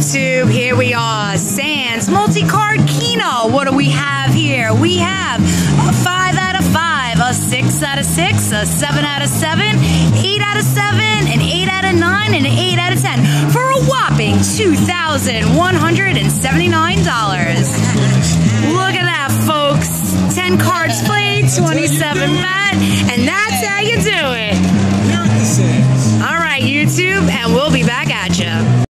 YouTube, here we are, Sans multi-card Keno. What do we have here? We have a 5 out of 5, a 6 out of 6, a 7 out of 7, 8 out of 7, an 8 out of 9, and an 8 out of 10 for a whopping $2,179. Look at that, folks. 10 cards played, 27 bet, and that's how you do it. All right, YouTube, and we'll be back at you.